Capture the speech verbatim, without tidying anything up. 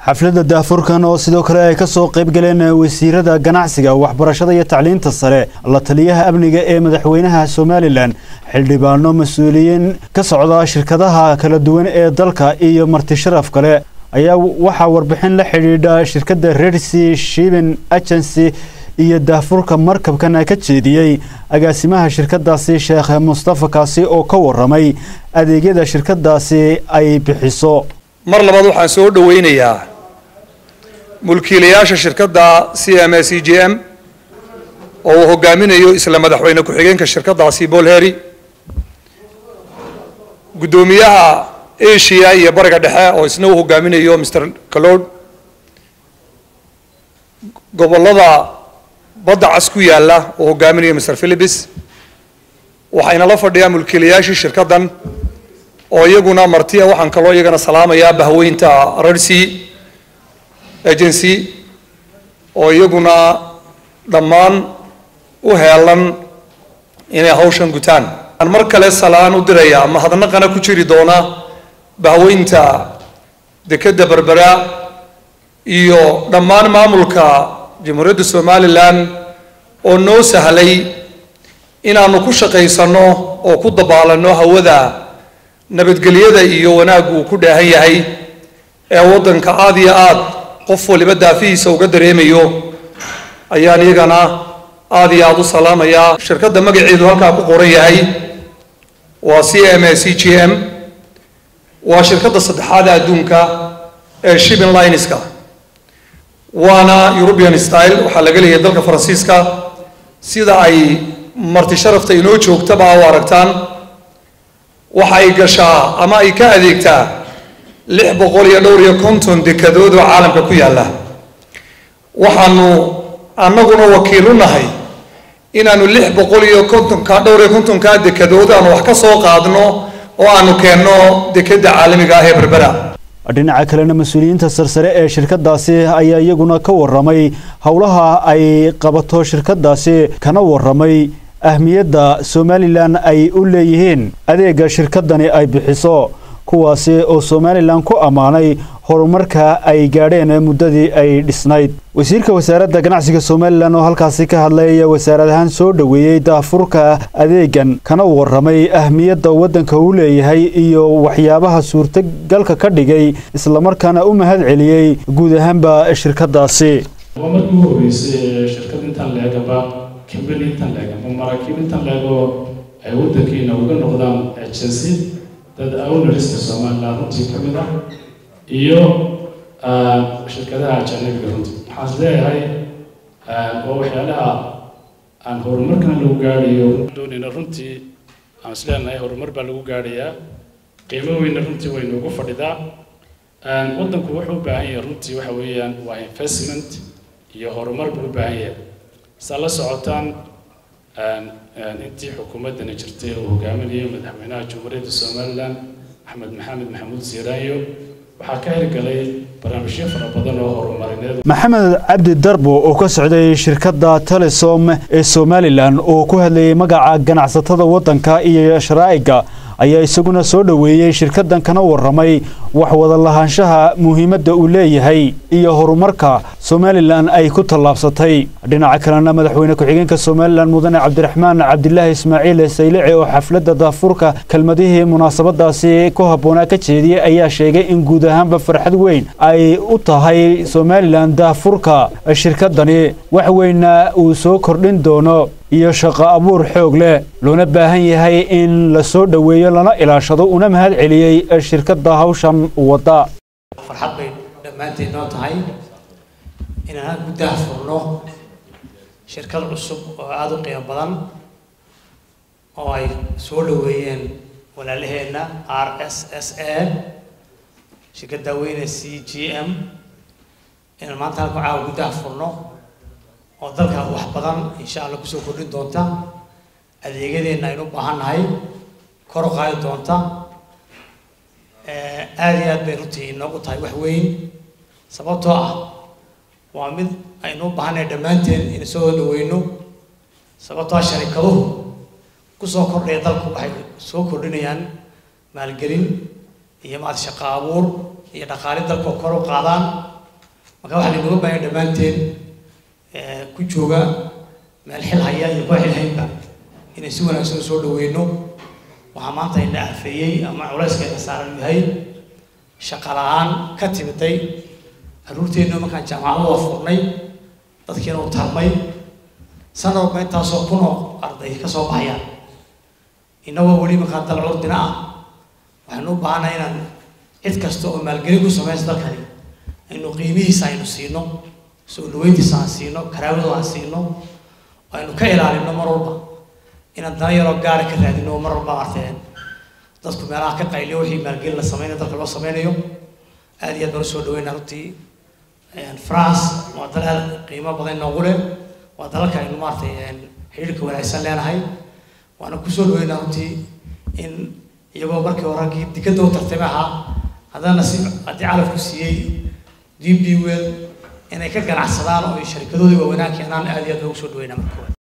xafladda daafurkan oo sidoo kale ay ka soo qayb galeen wasiirada ganacsiga waxbarashada iyo tacliinta sare la taliyaha amniga ee madaxweynaha Soomaaliland xildhibaano mas'uuliyiin ka socda shirkadaha kala duwan ee dalka iyo marti sharaf kale ayaa waxa warbixin la xiriidha shirkadda Red Sea Shipping Agency iyo daafurka markabkan ka jeediyay agaasimaha shirkadaasi Sheekh Mustafa Kaasi oo ka waramay adeegyada shirkadaasi ay bixiso. mar labaad waxaan soo dhaweynayaa mulkiilayaasha shirkadda C M S G M oo uu hogaaminayo isla madaxweyne ku-xigeenka shirkadaasi Paul Harry gudoomiyaha Asia iyo bariga dhexe oo isna uu hogaaminayo Mister Claude gobolada badda cas ku yaala oo hogaaminayo Mister Philips waxayna la fadhiyaan mulkiilayaasha shirkaddan oo iyaguna martiya waxaan kaloo iyagana salaamayaa bahweynta Red Sea Agency oo iyaguna dhammaan u heelan inay hawshan gutaan aan mar kale salaan u dirayaa mahadnaqana ku jiri doona bahweynta dekada Berbera iyo dhammaan maamulka Jamhuuriyadda Soomaaliland oo noo sahlay inaanu ku shaqeysano oo ku dabaalano hawada nabadgelyada iyo wanaagu ku dhaahan yahay ee wadanka aad iyo aad qof waliba daafiisa uga dareemayo ayaan iyagana aad iyo aad u salaamaya shirkadda magaceedu halka ku qoran yahay waa C M S G M waa shirkadda saddexaad adduunka ee shipping lineska waana European style waxa laga leeyahay dalka Faransiiska sida ay marti sharafta inoo joogtaba oo aragtaan waxay gashaa ama ay ka adeegtaa lix boqol iyo dhowr iyo konton dekadood oo caalamka ku yaala waxaanu annaguna wakiil u nahay inaanu lix boqol iyo konton ka dhowr iyo konton ka dekadood aan wax ka soo qaadno oo aanu keenno dekada caalamiga ah ee Berbera. dhinaca kalena mas'uuliyiinta sarsare ee shirkadaasi ayaa iyaguna ka waramay hawlaha ay qabato shirkadaasi kana waramay ahmiyadda Soomaaliland ay u leeyihiin adeega shirkadani ay bixiso kuwaasi oo Soomaaliland ku amaanay horumarka ay gaadheen muddadii ay dhisnayd. wasiirka wasaaradda ganacsiga Soomaaliland oo halkaasi ka hadlay wasaaradahan soo dhaweeyay daafurka adeegan kana waramay ahmiyadda wadanka uu leeyahay iyo waxyaabaha suurtagalka ka dhigay isla markaana u mahad celiyay guud ahaanba shirkadaasi. markii ugu horeysay shirkadda intaan leegaba كمبني تنلاقى مراكب تنلاقى ودكينا وقلنا agency dad owners Soomaaliland la runtii kamida iyo shirkadaha ajnabiga runtii waxaan leeyahay oo waxyaalaha aan horumarkan lagu gaariyo doonina runtii aan isleenahay horumar baa lagu gaariyaa qiimo weyn runtii way noogu fadhidaa wadanku wuxuu u baahan yahay runtii waxa weeyaan waa investment iyo horumar buu u baahan yahay sala socotaan intii xukuumaddan jirtay oo hogaaminaya madaxweynaha Jamhuuriyadda Soomaaliland Axmed Maxamed Maxamuud Siiraayo waxa ka hirgalay barnaamijyo fara badan oo horumarineed. Maxamed Cabdi Darbo oo ka socday shirkadda Telesom ee Soomaaliland oo ku hadlayay magaca ganacsatada wadanka iyo sharaa'iga ayaa isaguna soo dhaweeyay shirkaddan kana waramay wax wada lahaanshaha muhiimadda uu leeyahay iyo horumarka Soomaaliland ay ku tallaabsatay. dhinaca kalena madaxweyne ku-xigeenka Soomaaliland mudane Cabdiraxmaan Cabdilaahi Ismaaciil Saylici oo xafladda daafurka kelmadihii munaasabadaasi ku habboonaa ka jeediyay ayaa sheegay in guud ahaanba farxad weyn ay u tahay Soomaaliland daafurka shirkaddani wax weyn uu soo kordhin doono iyo shaqo abuur xoog leh loona baahan yahay in la soo dhaweeyo lana ilaashado una mahad celiyay shirkadda hawshan wada. farxad bay dhamaanteen noo tahay inaan ku daafurno shirkad cusub oo aad u qiimo badan oo ay soo dhaweeyeen walaalaheena R S S A shirkadda weyne C G M inaan maanta halka caawa ku daafurno oo dalka wax badan insha Allah ku soo kordhin doonta adeegadeena aynu u baahanahay kor u qaadi doonta ee aad iyo aad bay runtii noogu tahay wax weyn sababtoo ah waa mid aynu u baahanahay dhammaanteen in soo dhaweyno sababtoo ah shirkaduhu ku soo kordhay dalku waxay soo kordhinayaan maalgelin iyo maad shaqo abuur iyo dhaqaale dalka kor u qaadaan marka waxa lagu baahan dhamaanteen ee ku jooga meel xil haya iyo ku xil haynta inay si wanaagsan soo dhaweeyno waxa maanta in dhaafayay ama culayska saaran yahay shaqalaan ka timiday aruurteena markaan jaamacadda furnay dadkiina u tarmay sanad ka inta soo kuno arday ka soo baxayaan inagoo wali markaa dal curdina ah waxaan u baahanahay inaan cid kasta oo maalgelin ku sameeyay dalkani inuu qiimihiisa aynu siino soo dhaweyntiisa aan siino karaamada aan siino aynu ka ilaalino mar walba inaan danyaro gaar ka raadino mar walba arteen dadku meelaha ka qayliyo wixii maalgelin la sameeyo dalka loo sameeyo aad iyo aad baan soo dhaweynaa runtii France waa dalal qiimo badan noogu leh waa dalalka aynu maartay xiriirka wanaagsan leenahay waana ku soo dhaweynaa runtii in iyagoo markii hore kii dikada u tartamaha hadana si hadii calafku siiyay D B World inay ka ganacsadaan oo shirkadooda waaweyn keenaan aad iyo aad ugu soo dhaweynaa markaa